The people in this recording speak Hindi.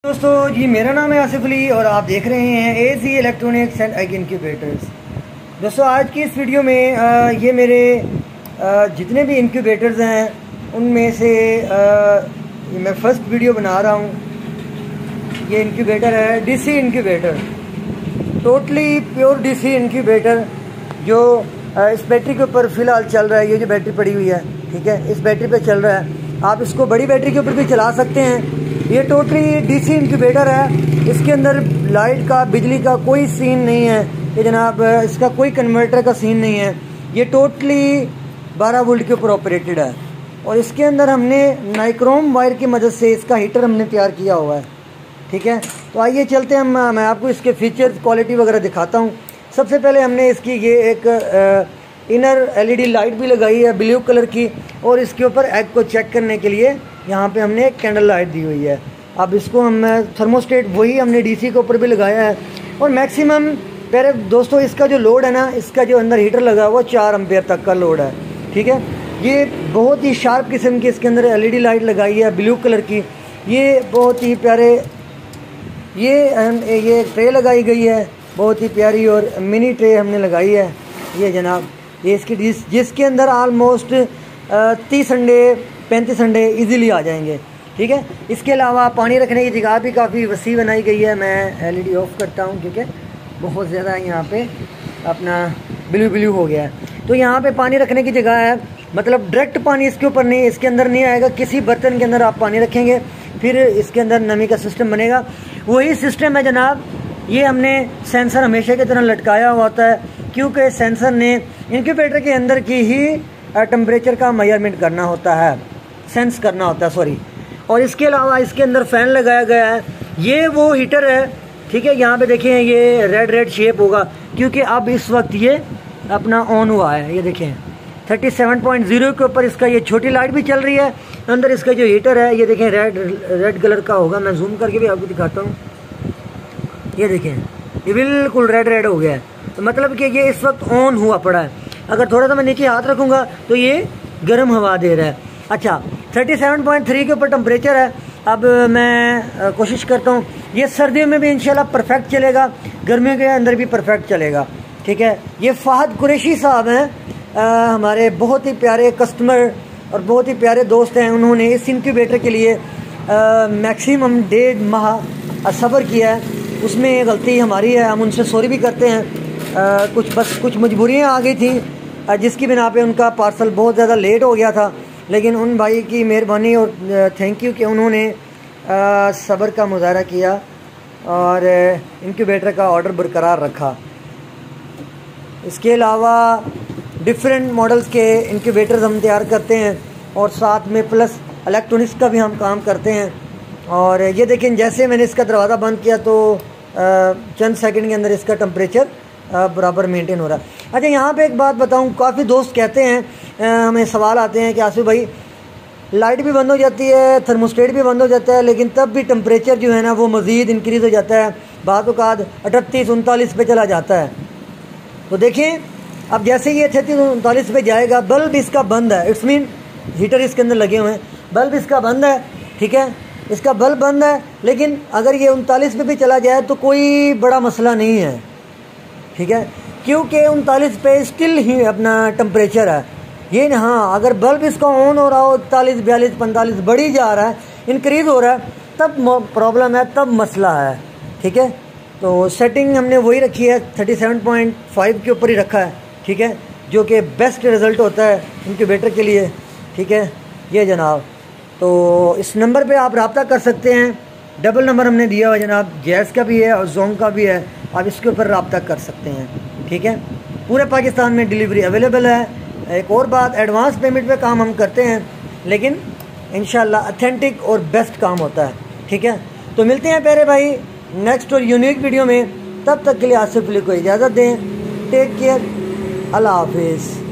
दोस्तों जी, मेरा नाम है आसिफ अली और आप देख रहे हैं AG Electronics and egg incubators. दोस्तों आज की इस वीडियो में ये मेरे जितने भी इनक्यूबेटर्स हैं उनमें से ये मैं फर्स्ट वीडियो बना रहा हूँ। ये इनक्यूबेटर है DC incubator, totally pure DC incubator जो इस बैटरी के ऊपर फ़िलहाल चल रहा है। ये जो बैटरी पड़ी हुई है, ठीक है, इस बैटरी पे चल रहा है। आप इसको बड़ी बैटरी के ऊपर भी चला सकते हैं। ये टोटली डीसी इनक्यूबेटर है। इसके अंदर लाइट का, बिजली का कोई सीन नहीं है कि जनाब इसका कोई कन्वर्टर का सीन नहीं है। ये टोटली 12 वोल्ट के ऊपर ऑपरेटेड है और इसके अंदर हमने नाइक्रोम वायर की मदद से इसका हीटर हमने तैयार किया हुआ है, ठीक है। तो आइए चलते हैं, मैं आपको इसके फीचर्स, क्वालिटी वगैरह दिखाता हूँ। सबसे पहले हमने इसकी ये एक इनर एलईडी लाइट भी लगाई है ब्लू कलर की, और इसके ऊपर एग को चेक करने के लिए यहाँ पे हमने एक कैंडल लाइट दी हुई है। अब इसको हम थर्मोस्टेट वही हमने डीसी के ऊपर भी लगाया है। और मैक्सिमम पहले दोस्तों इसका जो लोड है ना, इसका जो अंदर हीटर लगा हुआ 4 एम्पेयर तक का लोड है, ठीक है। ये बहुत ही शार्प किस्म की इसके अंदर एलईडी लाइट लगाई है ब्लू कलर की। ये बहुत ही प्यारे ये ट्रे लगाई गई है, बहुत ही प्यारी और मिनी ट्रे हमने लगाई है। ये जनाब ये इसकी जिसके अंदर आलमोस्ट 30 अंडे 35 अंडे इजीली आ जाएंगे, ठीक है। इसके अलावा पानी रखने की जगह भी काफ़ी वसी बनाई गई है। मैं एलईडी ऑफ करता हूँ क्योंकि बहुत ज़्यादा यहाँ पे अपना ब्लू हो गया है। तो यहाँ पे पानी रखने की जगह है, मतलब डायरेक्ट पानी इसके ऊपर नहीं, इसके अंदर नहीं आएगा। किसी बर्तन के अंदर आप पानी रखेंगे फिर इसके अंदर नमी का सिस्टम बनेगा। वही सिस्टम है जनाब। ये हमने सेंसर हमेशा की तरह लटकाया हुआ होता है क्योंकि सेंसर ने इनक्यूबेटर के अंदर की ही टेम्परेचर का मेजरमेंट करना होता है, सेंस करना होता है, सॉरी। और इसके अलावा इसके अंदर फ़ैन लगाया गया है। ये वो हीटर है, ठीक है। यहाँ पे देखें ये रेड शेप होगा क्योंकि अब इस वक्त ये अपना ऑन हुआ है। ये देखें 37.0 के ऊपर इसका ये छोटी लाइट भी चल रही है। अंदर इसका जो हीटर है ये देखें रेड कलर का होगा। मैं जूम करके भी आपको दिखाता हूँ। ये देखें ये बिल्कुल रेड हो गया है, तो मतलब कि ये इस वक्त ऑन हुआ पड़ा है। अगर थोड़ा सा मैं नीचे हाथ रखूँगा तो ये गर्म हवा दे रहा है। अच्छा 37.3 के ऊपर टेम्परेचर है। अब मैं कोशिश करता हूँ, ये सर्दियों में भी इंशाल्लाह परफेक्ट चलेगा, गर्मियों के अंदर भी परफेक्ट चलेगा, ठीक है। ये फ़हद कुरैशी साहब हैं, हमारे बहुत ही प्यारे कस्टमर और बहुत ही प्यारे दोस्त हैं। उन्होंने इस इनक्यूबेटर के लिए मैक्सिमम 1.5 माह सब्र किया है। उसमें गलती हमारी है, हम उनसे सॉरी भी करते हैं। कुछ मजबूरियाँ आ गई थी जिसकी बिना पे उनका पार्सल बहुत ज़्यादा लेट हो गया था, लेकिन उन भाई की मेहरबानी और थैंक यू कि उन्होंने सब्र का मुजाहरा किया और इनक्यूबेटर का ऑर्डर बरकरार रखा। इसके अलावा डिफरेंट मॉडल्स के इनक्यूबेटर्स हम तैयार करते हैं और साथ में प्लस इलेक्ट्रॉनिक्स का भी हम काम करते हैं। और ये देखें जैसे मैंने इसका दरवाज़ा बंद किया तो चंद सेकंड के अंदर इसका टेम्परेचर बराबर मेंटेन हो रहा है। अच्छा यहाँ पे एक बात बताऊँ, काफ़ी दोस्त कहते हैं, हमें सवाल आते हैं कि आसिफ भाई लाइट भी बंद हो जाती है, थर्मोस्टेट भी बंद हो जाता है, लेकिन तब भी टेम्परेचर जो है ना वो मज़ीद इंक्रीज़ हो जाता है, बाद औक़ात 38-39 पे चला जाता है। तो देखें अब जैसे ये 38-39 पे जाएगा, बल्ब इसका बंद है, इट्स मीन हीटर इसके अंदर लगे हुए हैं, बल्ब इसका बंद है, ठीक है, इसका बल्ब बंद है। लेकिन अगर ये 39 पे भी चला जाए तो कोई बड़ा मसला नहीं है, ठीक है, क्योंकि 39 पे स्टिल ही अपना टेम्परेचर है। ये हाँ, अगर बल्ब इसका ऑन हो रहा हो 41, 42, 45 बढ़ी जा रहा है, इंक्रीज़ हो रहा है, तब प्रॉब्लम है, तब मसला है, ठीक है। तो सेटिंग हमने वही रखी है, 37.5 के ऊपर ही रखा है, ठीक है, जो कि बेस्ट रिज़ल्ट होता है इनक्यूबेटर के लिए, ठीक है। ये जनाब, तो इस नंबर पे आप रब्ता कर सकते हैं। डबल नंबर हमने दिया हुआ जनाब, गैस का भी है और जोंग का भी है, आप इसके ऊपर रब्ता कर सकते हैं, ठीक है। पूरे पाकिस्तान में डिलीवरी अवेलेबल है। एक और बात, एडवांस पेमेंट पे काम हम करते हैं, लेकिन इंशाल्लाह ऑथेंटिक और बेस्ट काम होता है, ठीक है। तो मिलते हैं प्यारे भाई नेक्स्ट और यूनिक वीडियो में। तब तक के लिए आसिफ अली को इजाज़त दें। टेक केयर, अल्लाह हाफिज़।